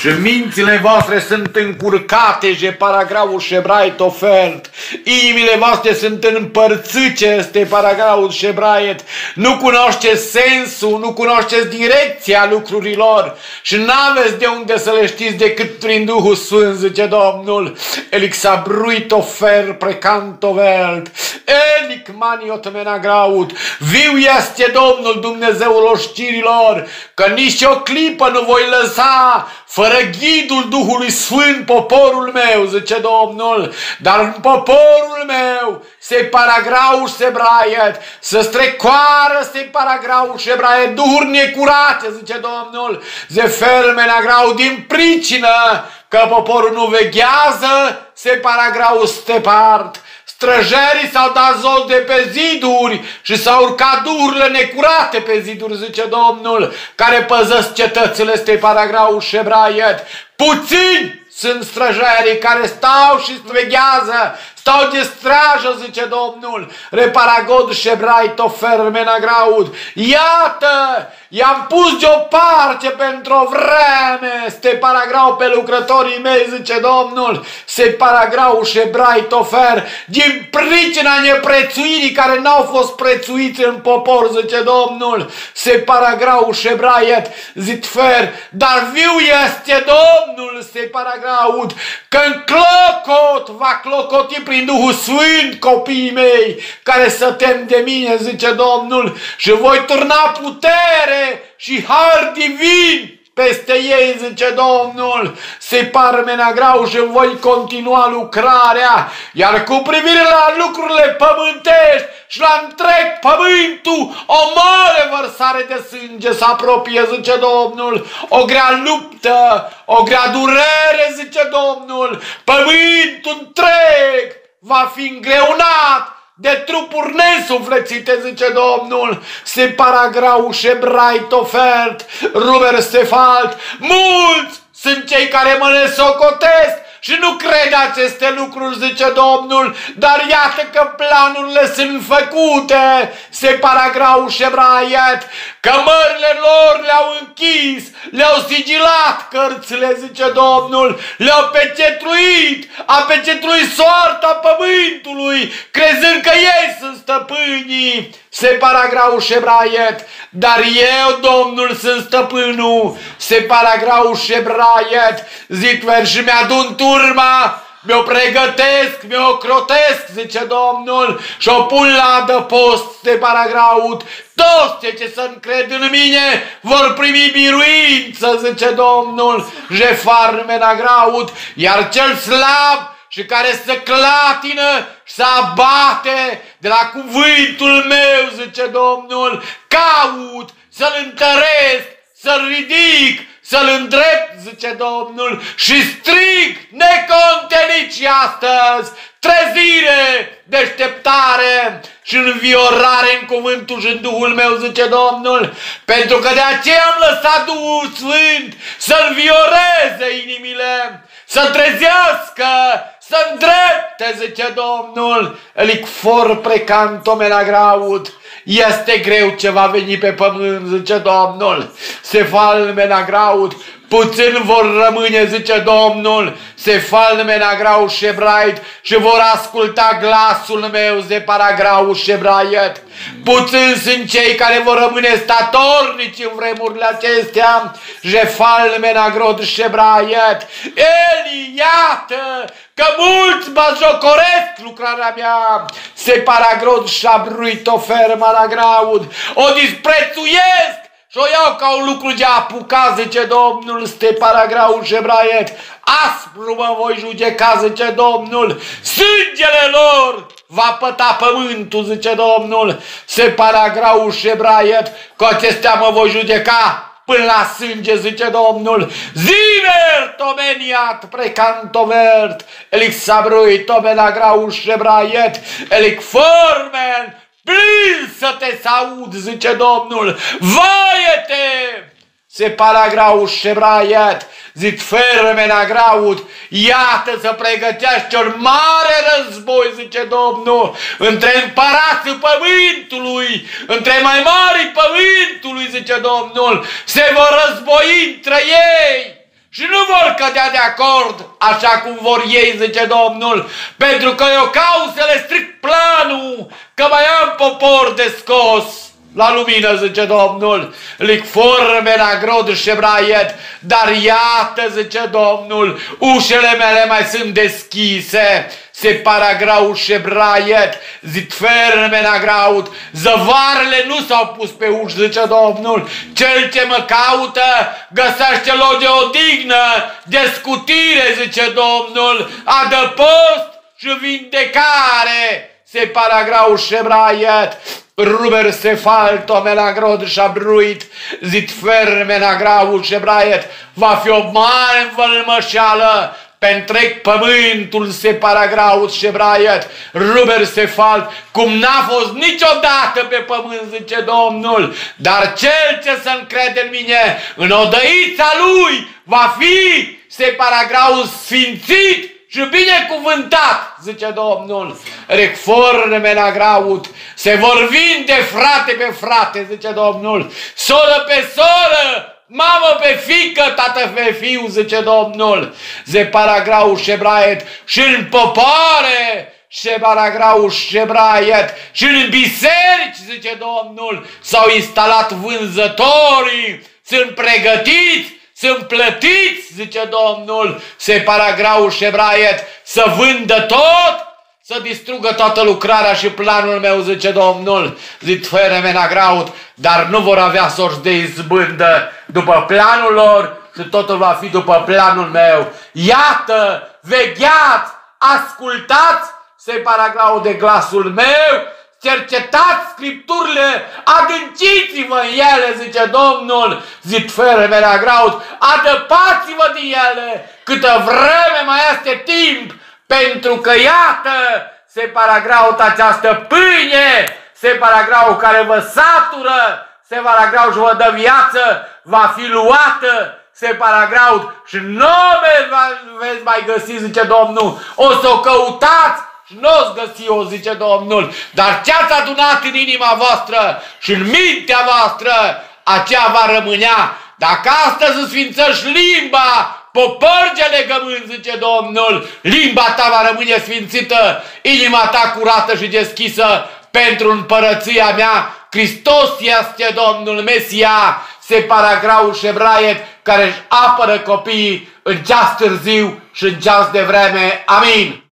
și mințile voastre sunt încurcate, je paragraful șebrait ofert, inimile voastre sunt împărțite, este paragraful șebrait, nu cunoașteți sensul, nu cunoașteți direcția lucrurilor și n-aveți de unde să le știți decât prin Duhul Sfânt, zice Domnul. Elixabruit ofer precantovelt, elic maniot menagraut, viu este Domnul Dumnezeul oștirilor, că nici o clipă nu voi lăsa fără ghidul Duhului Sfânt poporul meu, zice Domnul, dar în poporul meu se paragrau și se braiet, să strecoară se paragrau și braiet, duhuri necurate, zice Domnul, zefer menagrau din pricină că poporul nu veghează, se paragrau stepart. Străjerii s-au dat jos de pe ziduri și s-au urcat duhurile necurate pe ziduri, zice Domnul, care păzesc cetățile, este paragraful șebraiet. Puțini sunt străjerii care stau și veghează, stau de strajă, zice Domnul. Reparagod șebrai tofer menagraud. Iată, i-am pus deoparte pentru o vreme, este paragrau pe lucrătorii mei, zice Domnul. Se paragrau șebrai tofer, din pricina neprețuirii care n-au fost prețuiți în popor, zice Domnul. Se paragrau șebraiet, zitfer, dar viu este Domnul, se paragraud, că în clocot va clocoti prin Duhul Sfânt copiii mei, care să tem de mine, zice Domnul, și voi turna putere și har divin peste ei, zice Domnul, se parmenagrau și voi continua lucrarea, iar cu privire la lucrurile pământești și la întreg pământul, o mare vărsare de sânge se apropie, zice Domnul, o grea luptă, o grea durere, zice Domnul, pământul întreg va fi îngreunat de trupuri nesuflețite, zice Domnul, se paragrau șebrai tofert, ruber stefalt, mulți sunt cei care mă nesocotesc și nu cred aceste lucruri, zice Domnul, dar iată că planurile sunt făcute, se paragrau șebraiet, că mările lor le-au închis, le-au sigilat cărțile, zice Domnul, le-au pecetruit, a pecetruit soarta pământului, crezând că ei sunt stăpânii, se paragrau șebraiet, dar eu, Domnul, sunt stăpânul, se paragrau șebraiet, zitver și mi-adun turma, mi-o pregătesc, mi-o crotesc, zice Domnul, și o pun la adăpost, se paragraut. Toți cei ce să încred în mine vor primi biruință, zice Domnul, jefar menagraut, iar cel slab și care se clatină și se abate de la cuvântul meu, zice Domnul, caut să-l întăresc, să-l ridic, să-l îndrept, zice Domnul, și strig necontenit și astăzi trezire, deșteptare și înviorare în cuvântul și în Duhul meu, zice Domnul, pentru că de aceea am lăsat Duhul Sfânt să învioreze inimile, să trezească, să îndrepte, zice Domnul, elic for precantomenagraut. Este greu ce va veni pe pământ, zice Domnul, se falmenagraut, puțin vor rămâne, zice Domnul, se falmenagrau șebrait și vor asculta glasul meu, ze paragrau șebraiet. Puțin sunt cei care vor rămâne statornici în vremurile acestea, je falmenagrod șebraiet. Eli, iată că mulți bajocoresc lucrarea mea, se paragrod șabruit ofer managraud, o disprețuiesc și o iau ca un lucru de apucat, zice Domnul, ste paragrau șebraiet. Aspru mă voi judeca, zice Domnul, sângele lor va păta pământul, zice Domnul, se paragrau șebraiet, cu acestea mă voi judeca până la sânge, zice Domnul. Ziver tomeniat precantovert, elic sabruit tomenagrau șebraiet, elic formen, plin să te saud, zice Domnul, vaie-te! Se paragrau șebraiet, zic fermenagraut, iată să pregătește un mare război, zice Domnul, între împărații pământului, între mai mari pământului, zice Domnul, se vor război între ei și nu vor cădea de acord așa cum vor ei, zice Domnul, pentru că eu caut să le stric planul, că mai am popor de scos la lumină, zice Domnul, lic forme la grod și braiet, dar iată, zice Domnul, ușele mele mai sunt deschise, se paragrau și braiet, zit ferme la graud, zăvarele nu s-au pus pe uși, zice Domnul, cel ce mă caută găsește loc de odihnă, de scutire, zice Domnul, adăpost și vindecare, se paragrau și braiet, ruber se falto me la grod și abruit, zit ferme la grau și braiet, va fi o mare învălmășeală pe întreg pământul se paragraut și braiet, ruber se falt, cum n-a fost niciodată pe pământ, zice Domnul, dar cel ce se încrede în mine, în odăița lui, va fi se paragraut sfințit și binecuvântat, zice Domnul. Reforme la graut, se vor vinde frate pe frate, zice Domnul, soră pe soră, mamă pe fică, tată pe fiu, zice Domnul. Ze paragrau șebraiet și în popoare, se paragrau șebraiet și în biserici, zice Domnul, s-au instalat vânzătorii, sunt pregătiți, sunt plătiți, zice Domnul, se paragrau șebraiet, să vândă tot, să distrugă toată lucrarea și planul meu, zice Domnul, zit feremena graut, dar nu vor avea sorți de izbândă după planul lor și totul va fi după planul meu. Iată, vegheați, ascultați, se paragrau de glasul meu, cercetați Scripturile, adânciți-vă în ele, zice Domnul, zit feremena graut, adăpați-vă din ele, câtă vreme mai este timp, pentru că iată, se paragraut această pâine, se paragraut care vă satură, se paragraut și vă dă viață, va fi luată, se paragraut și nu veți mai găsi, zice Domnul, o să o căutați și nu o găsi, o zice Domnul, dar ce ați adunat în inima voastră și în mintea voastră, aceea va rămânea. Dacă astăzi sfințești limba, popărge legământ, zice Domnul, limba ta va rămâne sfințită, inima ta curată și deschisă pentru împărăția mea. Hristos este Domnul Mesia, se paragrau și ebraiet, care își apără copiii în ceas târziu și în ceas de vreme. Amin.